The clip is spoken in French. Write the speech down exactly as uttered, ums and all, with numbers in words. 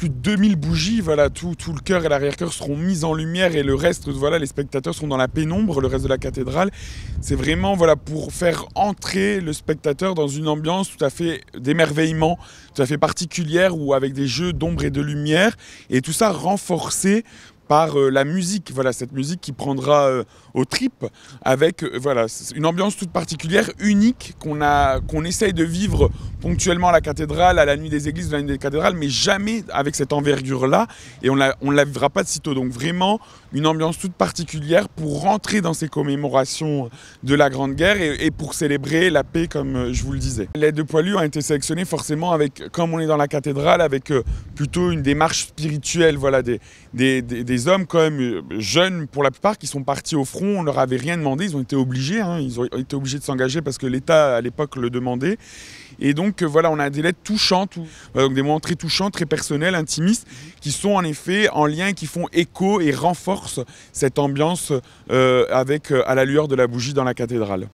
plus de deux mille bougies, voilà, tout, tout le chœur et l'arrière-chœur seront mis en lumière et le reste, voilà, les spectateurs seront dans la pénombre, le reste de la cathédrale. C'est vraiment, voilà, pour faire entrer le spectateur dans une ambiance tout à fait d'émerveillement, tout à fait particulière, ou avec des jeux d'ombre et de lumière, et tout ça renforcé par euh, la musique, voilà, cette musique qui prendra euh, aux tripes, avec euh, voilà, une ambiance toute particulière, unique, qu'on a, qu'on essaye de vivre ponctuellement à la cathédrale, à la nuit des églises, à la nuit des cathédrales, mais jamais avec cette envergure-là, et on la, on la vivra pas de sitôt. Donc vraiment, une ambiance toute particulière pour rentrer dans ces commémorations de la Grande Guerre et, et pour célébrer la paix, comme je vous le disais. Les deux poilus ont été sélectionnés forcément avec, comme on est dans la cathédrale, avec euh, plutôt une démarche spirituelle, voilà, des, des, des, des Des hommes quand même jeunes pour la plupart qui sont partis au front, on leur avait rien demandé, ils ont été obligés, hein, ils ont été obligés de s'engager parce que l'État à l'époque le demandait. Et donc voilà, on a des lettres touchantes, voilà, donc des moments très touchants, très personnels, intimistes, qui sont en effet en lien, qui font écho et renforcent cette ambiance euh, avec, à la lueur de la bougie dans la cathédrale.